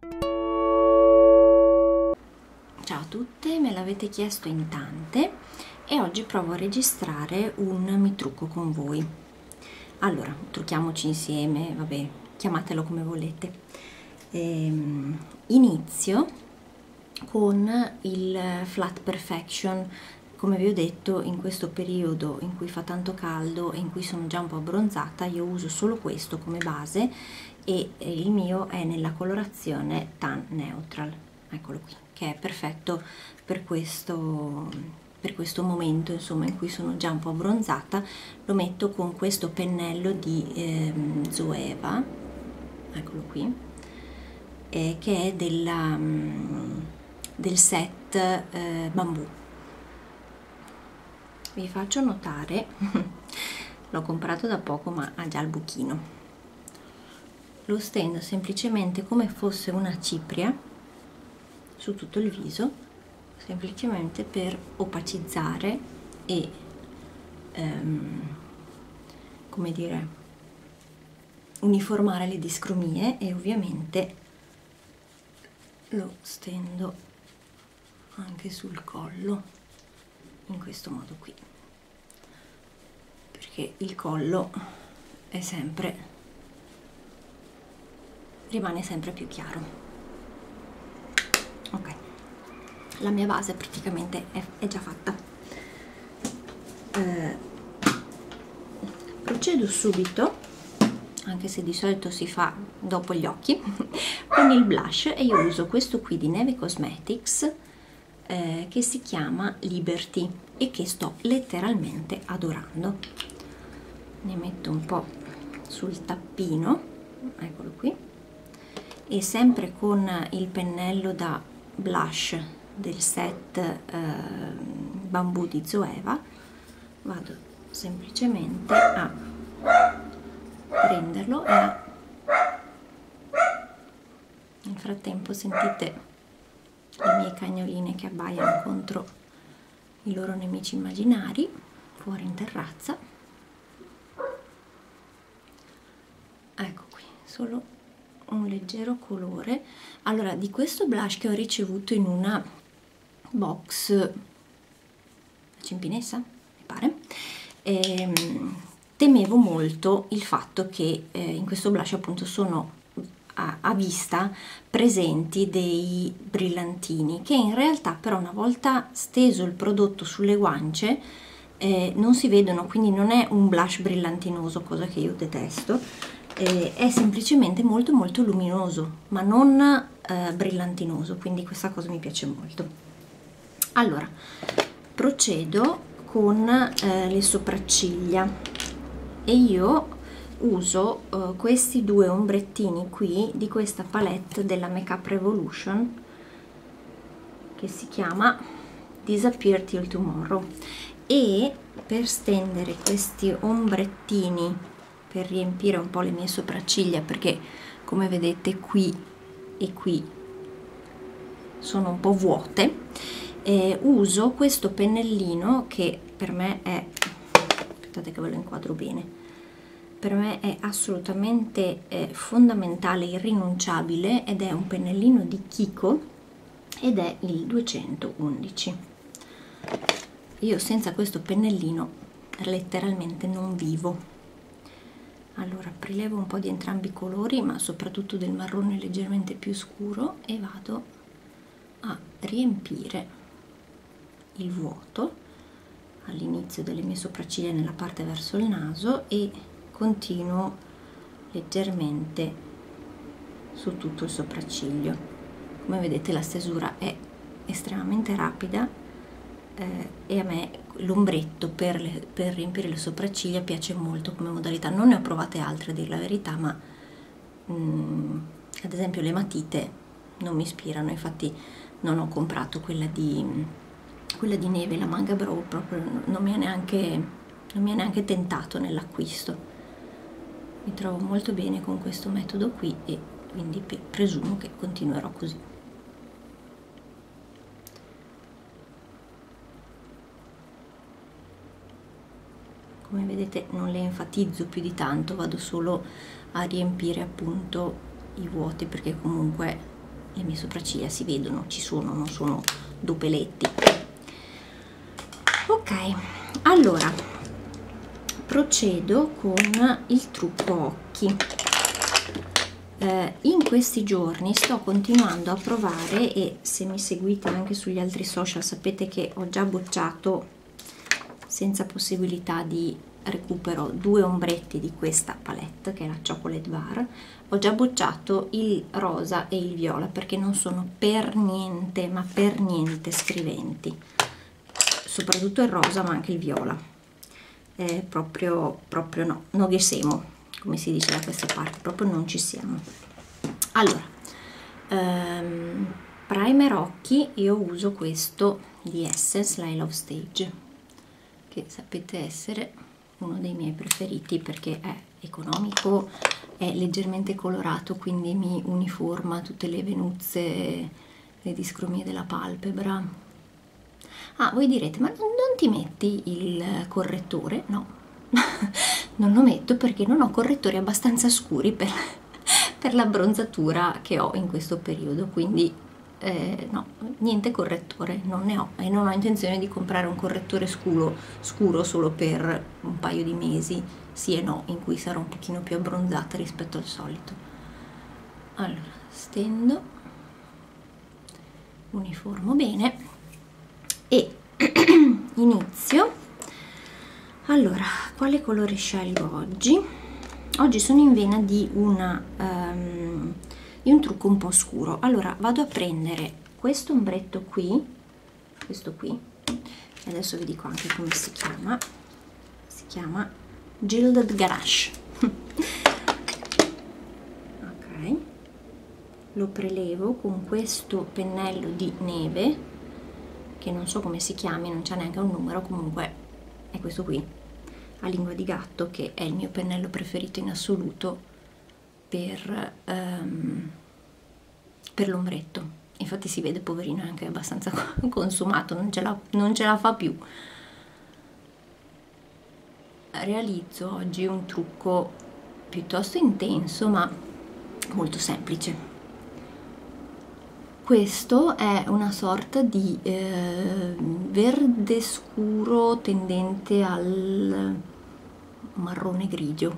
Ciao a tutte, me l'avete chiesto in tante e oggi provo a registrare un mi trucco con voi. Allora, trucchiamoci insieme, vabbè, chiamatelo come volete. Inizio con il Flat Perfection. Come vi ho detto, in questo periodo in cui fa tanto caldo e in cui sono già un po' abbronzata, io uso solo questo come base e il mio è nella colorazione Tan Neutral, eccolo qui, che è perfetto per questo momento, insomma, in cui sono già un po' abbronzata. Lo metto con questo pennello di Zoeva, eccolo qui, che è del set bambù. Vi faccio notare, l'ho comprato da poco ma ha già il buchino. Lo stendo semplicemente come fosse una cipria su tutto il viso, semplicemente per opacizzare e come dire, uniformare le discromie, e ovviamente lo stendo anche sul collo in questo modo qui, perché il collo è sempre, rimane sempre più chiaro. Ok, la mia base praticamente è già fatta. Procedo subito, anche se di solito si fa dopo gli occhi, con il blush, e io uso questo qui di Neve Cosmetics che si chiama Liberty e che sto letteralmente adorando. Ne metto un po' sul tappino, eccolo qui, e sempre con il pennello da blush del set bambù di Zoeva vado semplicemente a prenderlo e nel frattempo sentite le mie cagnoline che abbaiano contro i loro nemici immaginari fuori in terrazza. Ecco qui, solo un leggero colore. Allora, di questo blush che ho ricevuto in una box Cimpinessa, mi pare, temevo molto il fatto che in questo blush appunto sono a vista presenti dei brillantini, che in realtà però una volta steso il prodotto sulle guance non si vedono, quindi non è un blush brillantinoso, cosa che io detesto, è semplicemente molto molto luminoso ma non brillantinoso, quindi questa cosa mi piace molto. Allora procedo con le sopracciglia e io uso questi due ombrettini qui di questa palette della Makeup Revolution che si chiama Disappear Till Tomorrow, e per stendere questi ombrettini, per riempire un po' le mie sopracciglia, perché come vedete qui e qui sono un po' vuote, uso questo pennellino che per me è, aspettate che ve lo inquadro bene, per me è assolutamente fondamentale, irrinunciabile, ed è un pennellino di Kiko ed è il 211. Io senza questo pennellino letteralmente non vivo. Allora prelevo un po' di entrambi i colori, ma soprattutto del marrone leggermente più scuro, e vado a riempire il vuoto all'inizio delle mie sopracciglia nella parte verso il naso e continuo leggermente su tutto il sopracciglio. Come vedete la stesura è estremamente rapida e a me l'ombretto per riempire le sopracciglia piace molto come modalità. Non ne ho provate altre, a dir la verità, ma ad esempio le matite non mi ispirano, infatti non ho comprato quella di Neve, la Manga Brow, proprio non mi ha neanche tentato nell'acquisto. Mi trovo molto bene con questo metodo qui e quindi presumo che continuerò così. Come vedete non le enfatizzo più di tanto, vado solo a riempire appunto i vuoti, perché comunque le mie sopracciglia si vedono, ci sono, non sono dopeletti. Ok, allora procedo con il trucco occhi. In questi giorni sto continuando a provare, e se mi seguite anche sugli altri social sapete che ho già bocciato senza possibilità di recupero 2 ombretti di questa palette che è la Chocolate Bar. Ho già bocciato il rosa e il viola perché non sono per niente, ma per niente scriventi, soprattutto il rosa ma anche il viola, proprio no, non che siamo, come si dice da queste parti, proprio non ci siamo. Allora, primer occhi, io uso questo di Essence, la I Love Stage, che sapete essere uno dei miei preferiti perché è economico, è leggermente colorato, quindi mi uniforma tutte le venuzze, le discromie della palpebra. Ah, voi direte, ma non ti metti il correttore? No, non lo metto perché non ho correttori abbastanza scuri per l'abbronzatura che ho in questo periodo, quindi no, niente correttore, non ne ho, e non ho intenzione di comprare un correttore scuro solo per un paio di mesi, sì e no, in cui sarò un pochino più abbronzata rispetto al solito. Allora, stendo, uniformo bene e inizio. Allora, quale colore scelgo oggi? Oggi sono in vena di un trucco un po' scuro. Allora vado a prendere questo ombretto qui, questo qui, e adesso vi dico anche come si chiama Gilded Ganache. Ok, lo prelevo con questo pennello di neve che non so come si chiami, non c'è neanche un numero, comunque è questo qui a lingua di gatto, che è il mio pennello preferito in assoluto per l'ombretto. Infatti si vede, poverino, è anche abbastanza consumato, non ce la fa più. Realizzo oggi un trucco piuttosto intenso ma molto semplice. Questo è una sorta di verde scuro tendente al marrone grigio.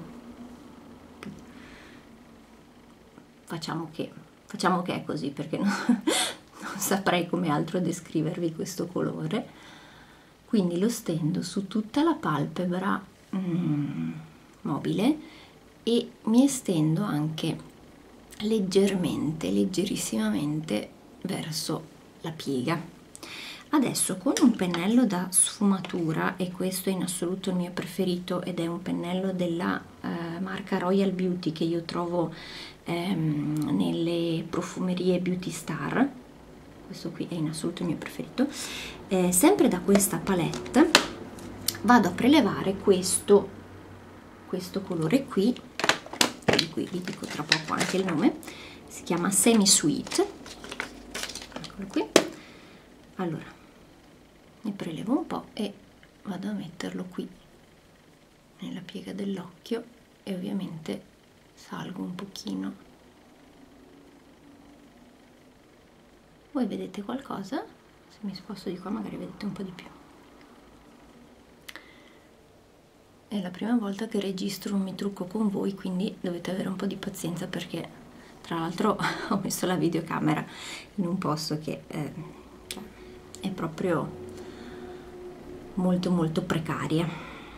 Facciamo che è così perché non saprei come altro descrivervi questo colore. Quindi lo stendo su tutta la palpebra mobile e mi estendo anche leggerissimamente verso la piega. Adesso con un pennello da sfumatura, e questo è in assoluto il mio preferito ed è un pennello della marca Royal Beauty che io trovo nelle profumerie Beauty Star, questo qui è in assoluto il mio preferito, sempre da questa palette vado a prelevare questo colore qui, di cui vi dico tra poco anche il nome, si chiama Semi Sweet, eccolo qui. Allora ne prelevo un po' e vado a metterlo qui nella piega dell'occhio e ovviamente salgo un pochino. Voi vedete qualcosa? Se mi sposto di qua magari vedete un po' di più. È la prima volta che registro un mi trucco con voi, quindi dovete avere un po' di pazienza perché tra l'altro ho messo la videocamera in un posto che è proprio molto precaria.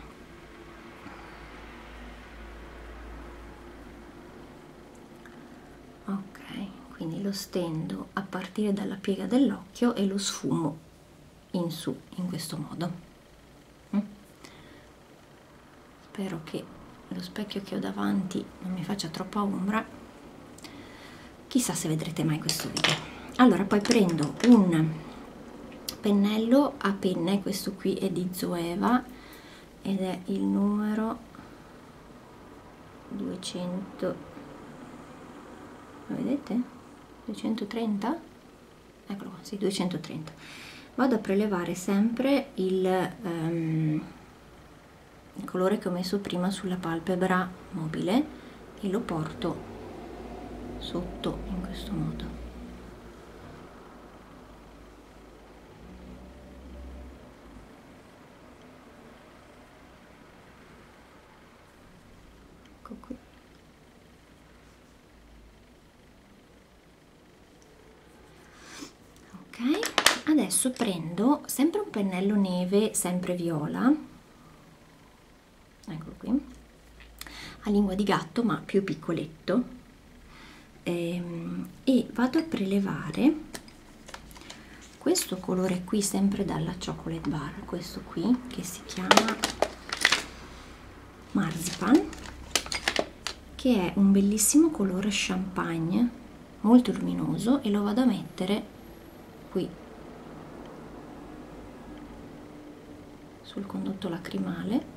Ok, quindi lo stendo a partire dalla piega dell'occhio e lo sfumo in su in questo modo. Spero che lo specchio che ho davanti non mi faccia troppa ombra, chissà se vedrete mai questo video. Allora poi prendo un pennello a penne, questo qui è di Zoeva ed è il numero 200, lo vedete? 230? Eccolo qua, sì, 230. Vado a prelevare sempre il colore che ho messo prima sulla palpebra mobile e lo porto sotto in questo modo. adesso prendo sempre un pennello neve, sempre viola, eccolo qui, a lingua di gatto ma più piccoletto, e vado a prelevare questo colore qui sempre dalla Chocolate Bar, questo qui che si chiama Marzipan, che è un bellissimo colore champagne molto luminoso, e lo vado a mettere qui sul condotto lacrimale,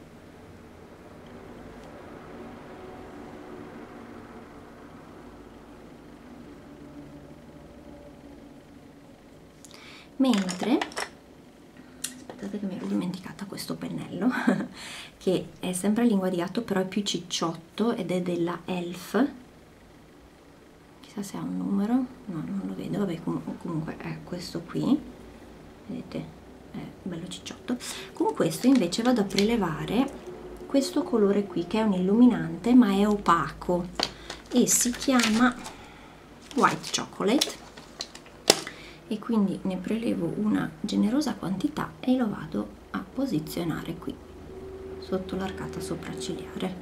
mentre aspettate che mi ero dimenticata questo pennello che è sempre a lingua di gatto però è più cicciotto ed è della Elf, chissà se ha un numero, no, non lo vedo, vabbè, comunque è questo qui, vedete, è bello cicciotto. Con questo invece vado a prelevare questo colore qui che è un illuminante ma è opaco e si chiama White Chocolate, e quindi ne prelevo una generosa quantità e lo vado a posizionare qui sotto l'arcata sopraccigliare.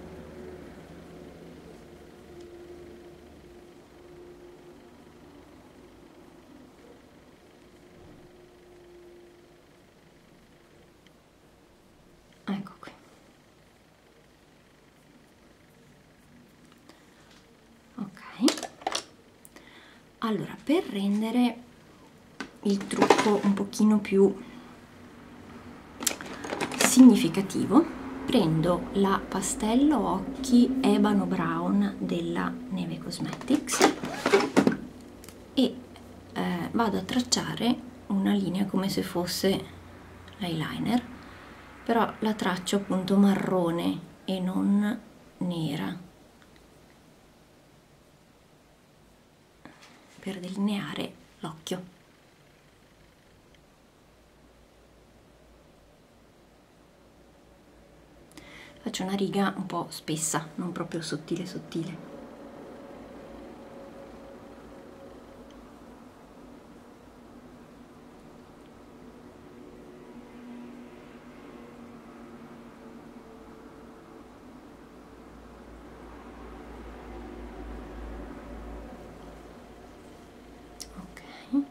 Ecco qui. Ok, allora per rendere il trucco un pochino più significativo prendo la pastello occhi Ebano Brown della Neve Cosmetics e vado a tracciare una linea come se fosse l'eyeliner, però la traccio appunto marrone e non nera per delineare l'occhio. Faccio una riga un po' spessa, non proprio sottile sottile. Ok.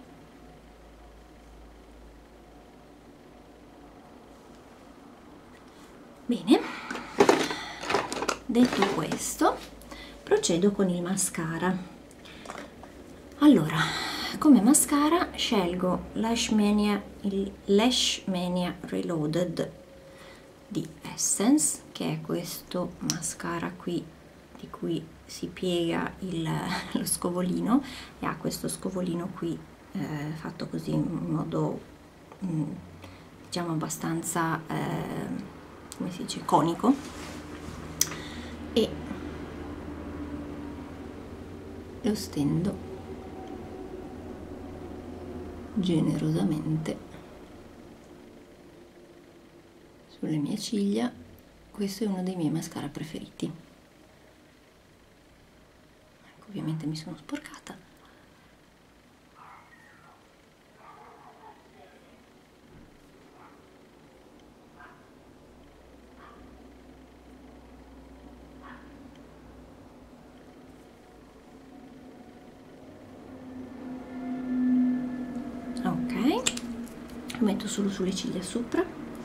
Bene. Detto questo, procedo con il mascara. Allora, come mascara scelgo il Lash Mania Reloaded di Essence, che è questo mascara qui di cui si piega lo scovolino, e ha questo scovolino qui fatto così in modo diciamo abbastanza come si dice, conico, e lo stendo generosamente sulle mie ciglia. Questo è uno dei miei mascara preferiti. Ecco, ovviamente mi sono sporcata. Lo metto solo sulle ciglia sopra.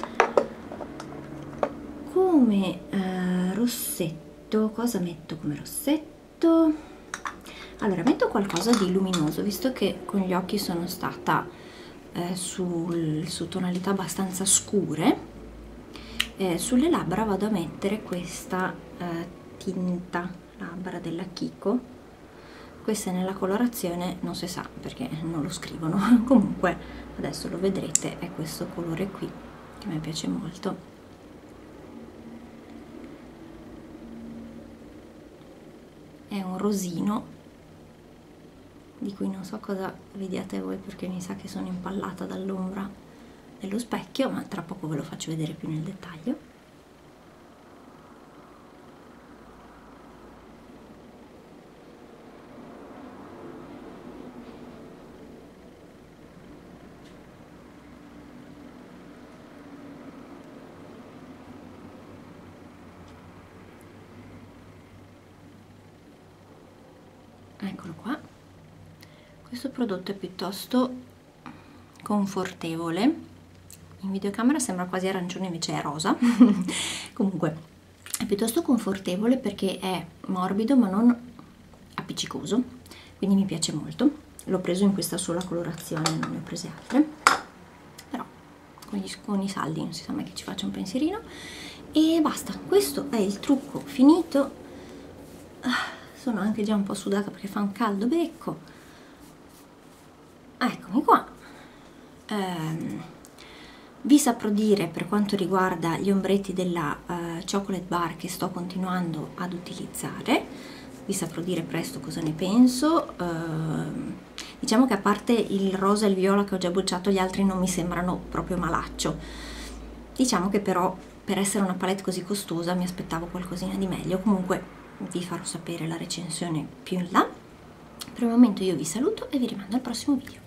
Come rossetto, cosa metto come rossetto? Allora, metto qualcosa di luminoso, visto che con gli occhi sono stata su tonalità abbastanza scure. Sulle labbra vado a mettere questa tinta labbra della Kiko. Questa è nella colorazione, non si sa perché non lo scrivono, comunque adesso lo vedrete, è questo colore qui che mi piace molto. È un rosino di cui non so cosa vediate voi perché mi sa che sono impallata dall'ombra dello specchio, ma tra poco ve lo faccio vedere più nel dettaglio. eccolo qua. Questo prodotto è piuttosto confortevole, in videocamera sembra quasi arancione, invece è rosa. Comunque è piuttosto confortevole perché è morbido ma non appiccicoso, quindi mi piace molto. L'ho preso in questa sola colorazione, non ne ho prese altre, però con i saldi non si sa mai che ci faccia un pensierino. E basta, questo è il trucco finito. Sono anche già un po' sudata perché fa un caldo becco. Eccomi qua. Vi saprò dire per quanto riguarda gli ombretti della Chocolate Bar che sto continuando ad utilizzare, vi saprò dire presto cosa ne penso. Diciamo che a parte il rosa e il viola che ho già bocciato, gli altri non mi sembrano proprio malaccio. Diciamo che però per essere una palette così costosa mi aspettavo qualcosina di meglio. Comunque vi farò sapere la recensione più in là. Per il momento io vi saluto e vi rimando al prossimo video.